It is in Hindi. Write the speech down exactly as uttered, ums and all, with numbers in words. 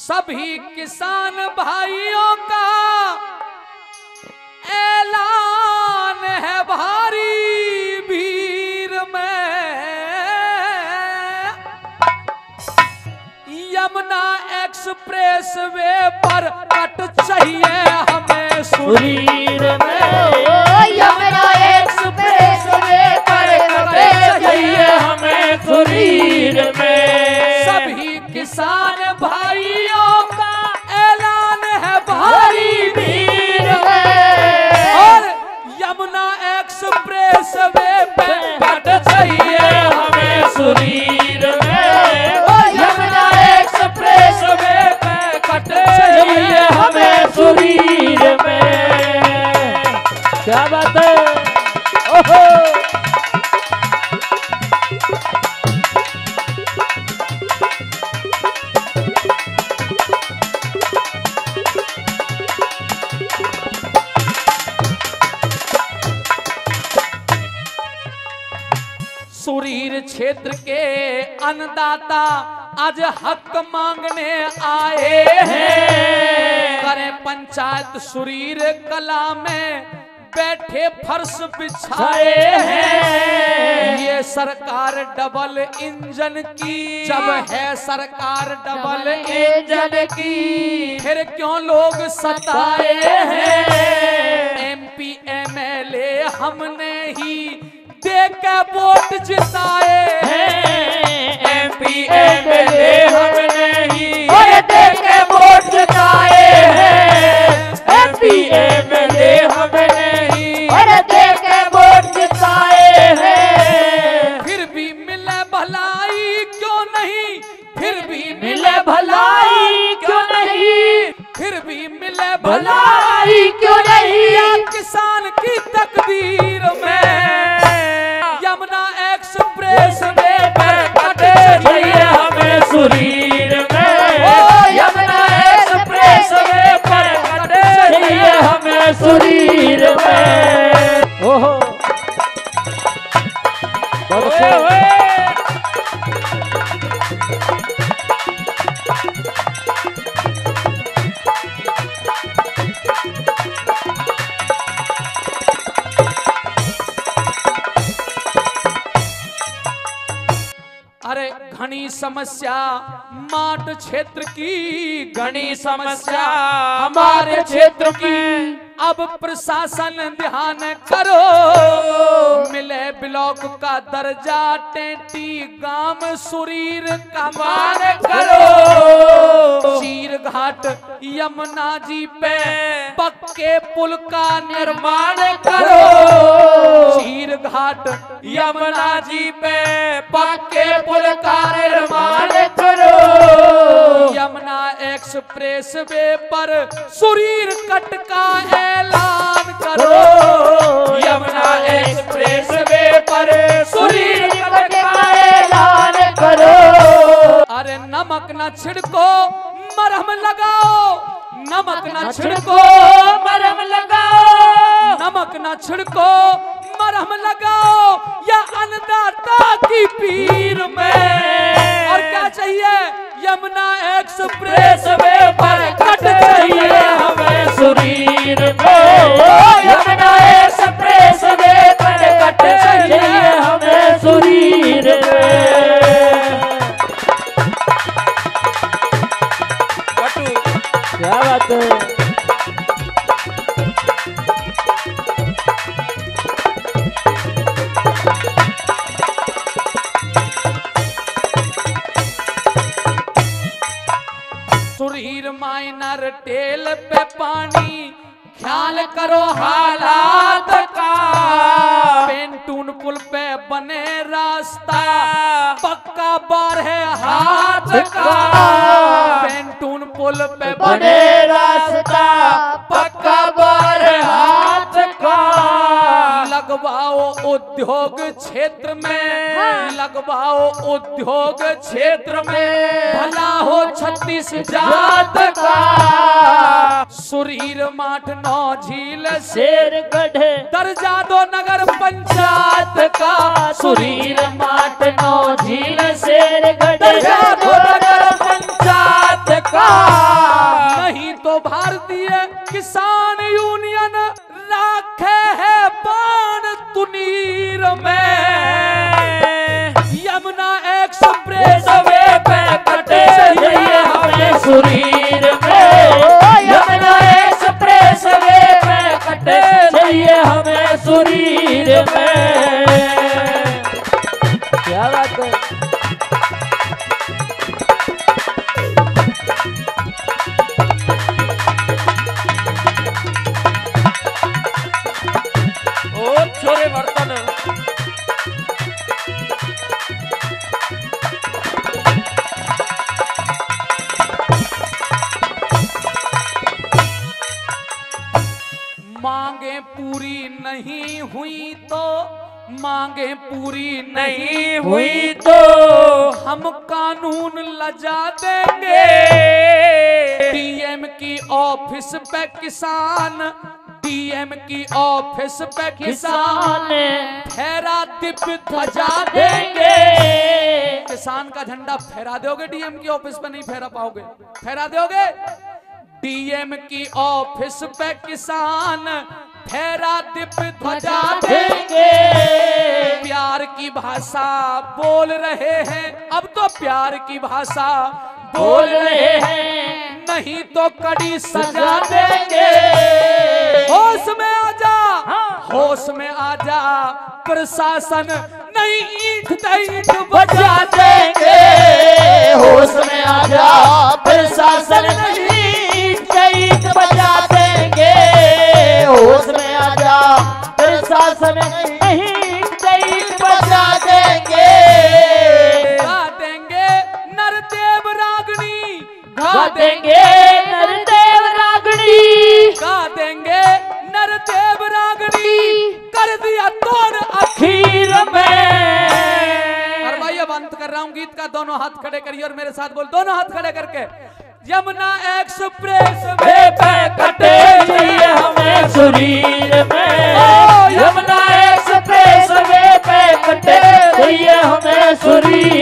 सभी किसान भाइयों का ऐलान है भारी भीड़ में, यमुना एक्सप्रेस वे पर कट चाहिए हमें सुरीर में। यमुना एक्सप्रेस वे पर कट चाहिए हमें सुरीर में। सभी किसान भाइयों का ऐलान है भारी भीड़ में, और यमुना एक्सप्रेस वे पे कट चाहिए हमें सुरीर में। यमुना एक्सप्रेस वे पे कट चाहिए हमें सुरीर में। क्या बात है, ओहो। सुरीर क्षेत्र के अन्नदाता आज हक मांगने आए हैं। करें पंचायत सुरीर कला में बैठे फर्श बिछाए हैं। ये सरकार डबल इंजन की, जब है सरकार डबल इंजन की, फिर क्यों लोग सताए हैं। एमपी एमएलए हमने ही देके वोट जिताए हैं। एमपी एमएलए हमने ही देके वोट जिताए हैं। एमपी एमएलए हमने ही देके वोट जिताए हैं। फिर भी मिले भलाई क्यों नहीं, फिर भी मिले भलाई क्यों नहीं, फिर भी मिले भलाई क्यों नहीं। किसान की तकदीर में यमुना एक्सप्रेस वे पर कट चाहिए हमें सुरीर में। यमुना एक्सप्रेस वे पर कट चाहिए हमें सुरीर में। ओहो, अरे घनी समस्या माट क्षेत्र की, घनी समस्या हमारे क्षेत्र की। अब प्रशासन ध्यान करो, मिले ब्लॉक का दर्जा टेंटी गांव सुरीर का मान करो। चीर घाट यमुना जी पे पक्के पुल का निर्माण करो। चीर घाट यमुना जी पे पक्के पुल का निर्माण करो। यमुना एक्सप्रेस वे पर सुरीर कट का ऐलान करो। यमुना एक्सप्रेस वे पर सुरीर कट का ऐलान करो। अरे नमक न छिड़को मरहम लगाओ, नमक न छिड़को मरहम लगाओ, नमक न छिड़को मरहम लगाओ, या अन्नदाता की पीर में। और क्या चाहिए, यमुना एक्सप्रेस वे पर कट चाहिए हमें सुरीर में। यमुना एक्सप्रेस वे पर कट चाहिए हमें सुरीर में। क्या बात है, सुरीर माइनर टेल पे पानी, ख्याल करो हालात का। पेंटून पुल पे बने रास्ता, पक्का बार है हाथ का। पेंटून पुल पे बने रास्ता, पक्का बार है हाथ का। लगवाओ उद्योग क्षेत्र में, लगवाओ उद्योग क्षेत्र में, भला हो छत्तीस जात का। सुरीर माठ नौ झील शेरगढ़ दर्जा दो नगर पंचायत का। सुरीर माट नौ झील शेरगढ़ दर्जा दो नगर पंचायत का। पूरी नहीं हुई तो मांगे पूरी नहीं हुई तो हम कानून लजा देंगे। डीएम की ऑफिस पे किसान, डीएम की ऑफिस पे किसान फहरा दीप ध्वजा देंगे। किसान का झंडा फहरा दोगे, डीएम की ऑफिस पे नहीं फहरा पाओगे, फहरा दोगे। डीएम की ऑफिस पे किसान फहरा दीप ध्वजा देंगे। प्यार की भाषा बोल रहे हैं, अब तो प्यार की भाषा बोल रहे हैं, नहीं तो कड़ी सजा देंगे। होश में आजा, होश में आजा, प्रशासन नहीं ईंट ईंट बजा देंगे। होश में आजा, प्रशासन नहीं ईंट ईंट बजा देंगे। होश में आजा, प्रशासन नहीं ईंट ईंट बजा देंगे। गा देंगे नरदेव रागनी, गा देंगे नरदेव रागनी, गा देंगे नरदेव रागनी, कर दिया तोड़ आखिर में। और भाई अब अंत कर रहा हूँ गीत का, दोनों हाथ खड़े करिए और मेरे साथ बोल, दोनों हाथ खड़े करके। यमुना एक्सप्रेस वे पे कटे चाहिए हमें शरीर में, यमुना एक्सप्रेस वे पे कटे चाहिए हमें शरीर